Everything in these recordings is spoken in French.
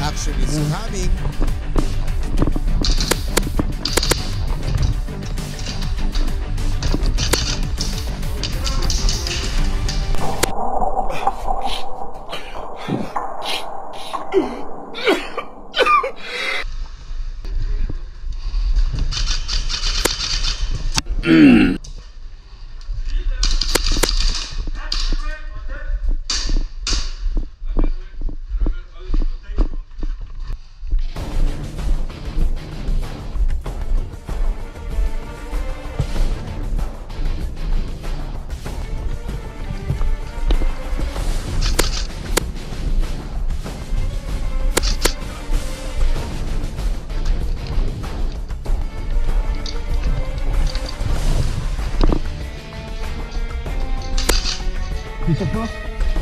action is coming. Tu tires pas?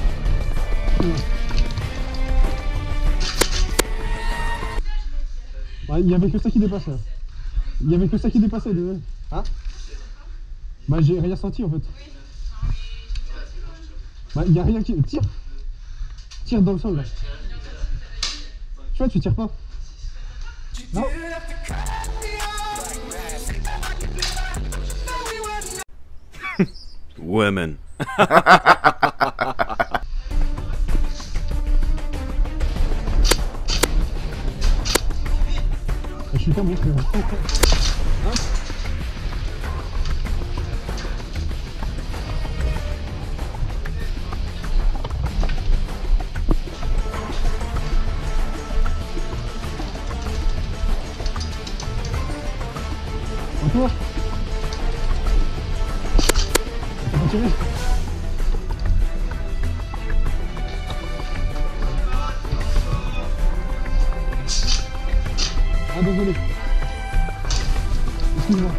Ouais, il n'y avait que ça qui dépassait. Il n'y avait que ça qui dépassait. Hein? Bah j'ai rien senti en fait. Bah il n'y a rien qui... Tire! Tire dans le sol là. Tu vois, tu tires pas. Non? Women. Je suis pas bon frère. Hein? Encore? T'as pas tiré? Ah désolé. Excuse-moi.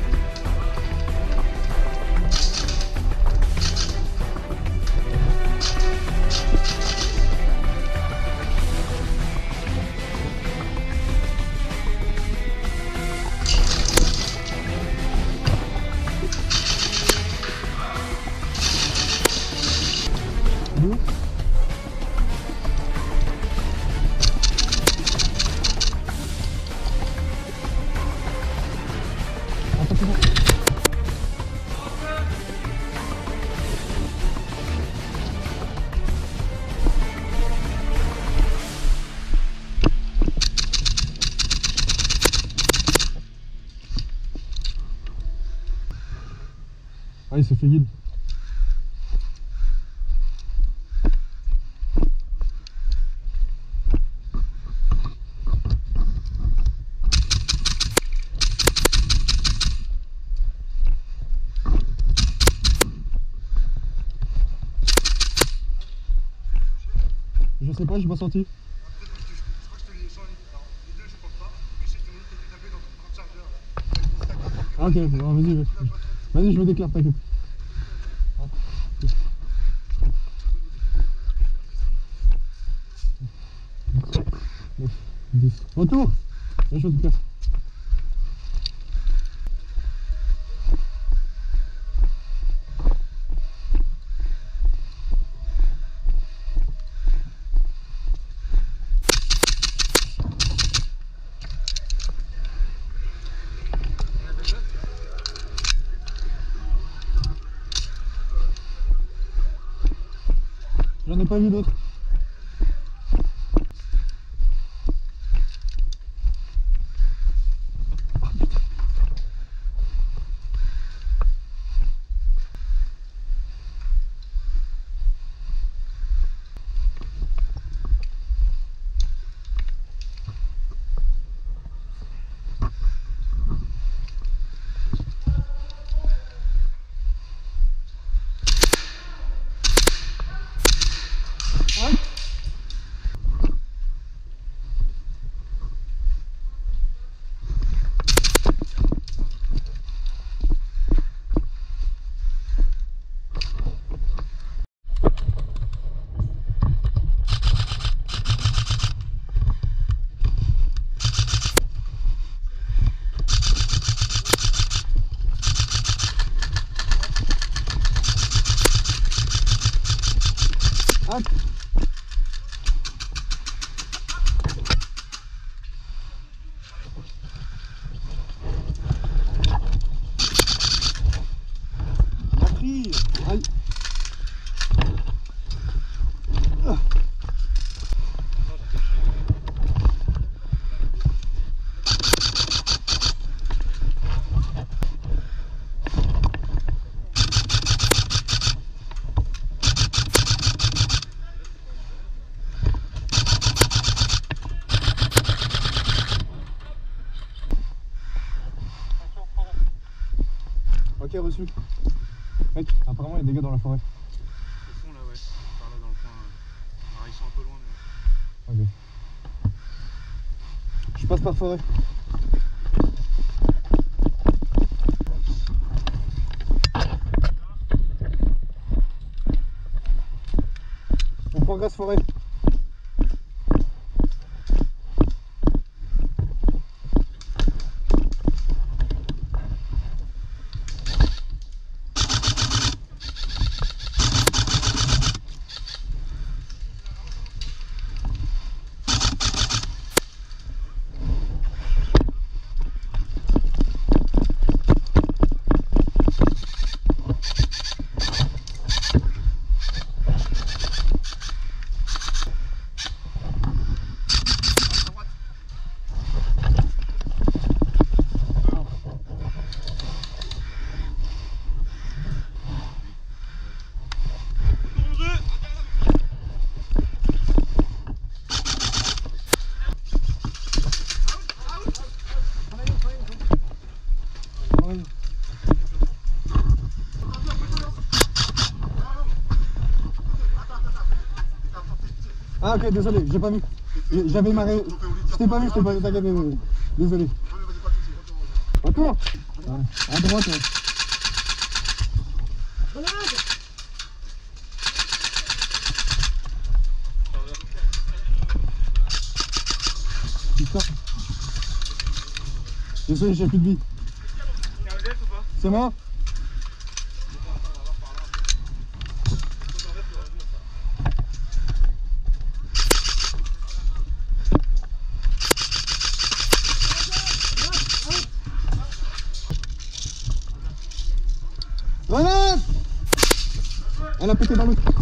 Allô? Attends, c'est bon. Ah, il s'est fait guide. Je sais pas, j'ai pas senti. Ah, ok, bon, vas-y, vas-y, je me déclare, t'inquiète. Retour. Je me déclare. J'en ai pas vu d'autres. Ok, reçu. Mec, apparemment il y a des gars dans la forêt. Au fond là, ouais. Par là dans le coin. Alors ils sont un peu loin, mais. Ok. Je passe par forêt. On progresse forêt. Ah ok, désolé, j'ai pas vu. J'avais marré. Je t'ai pas vu, t'inquiète, désolé. Retour. À droite, ouais. Putain. Désolé, j'ai plus de vie. C'est moi? Voilà. Elle a pété dans l'autre.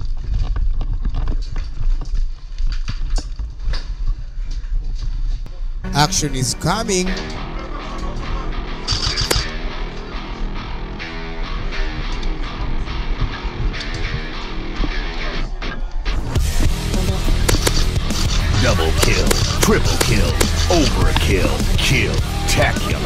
Action is coming. Double kill, triple kill, overkill, kill-tacular.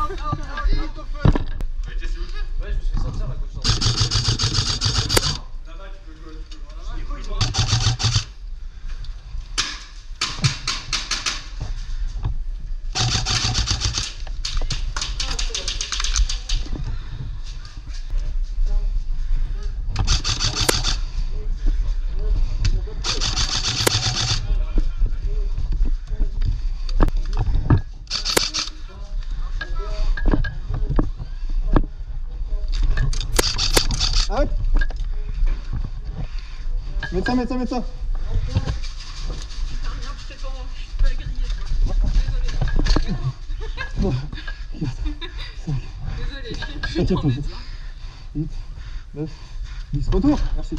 Arrête. Mets ça. Bon. Désolé. 8, 9, 10. Retour. Merci.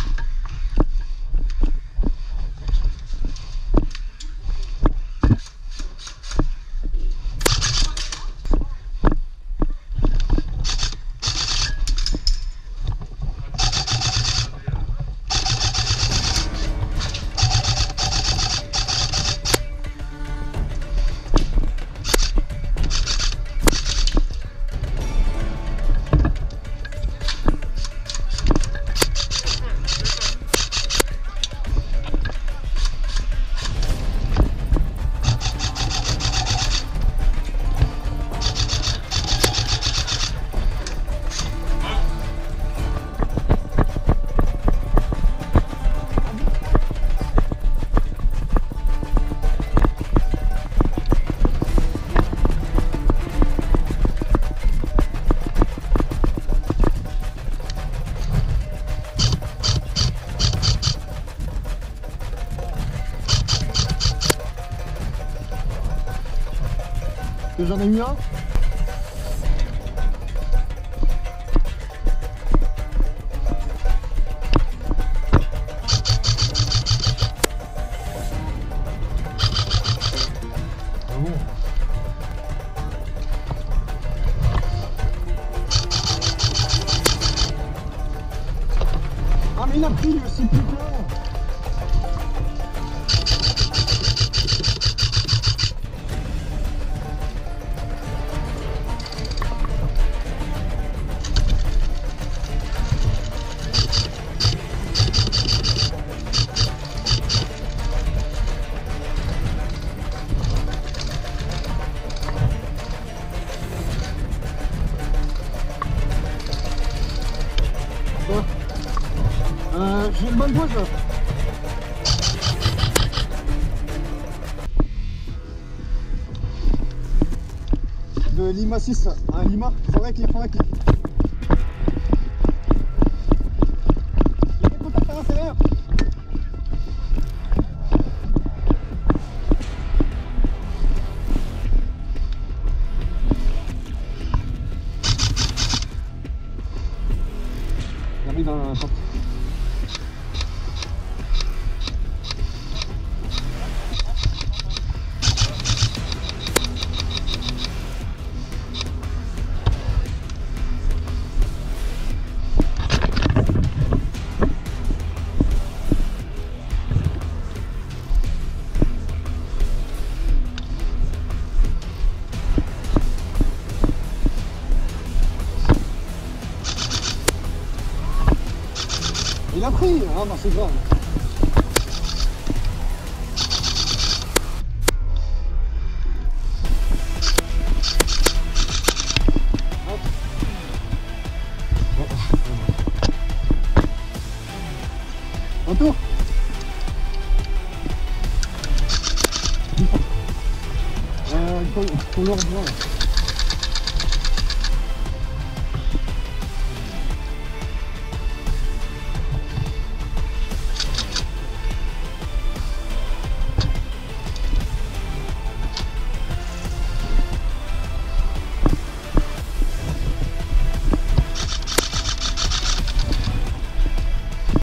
J'en ai eu un. Ah mais il a pris aussi, putain. gauche. De Lima 6, un Lima, forêt clear. Il y a des contacts à l'intérieur. J'arrive dans la porte. Il a pris. Ah non, c'est grave. Un tour. Il faut le rejoindre.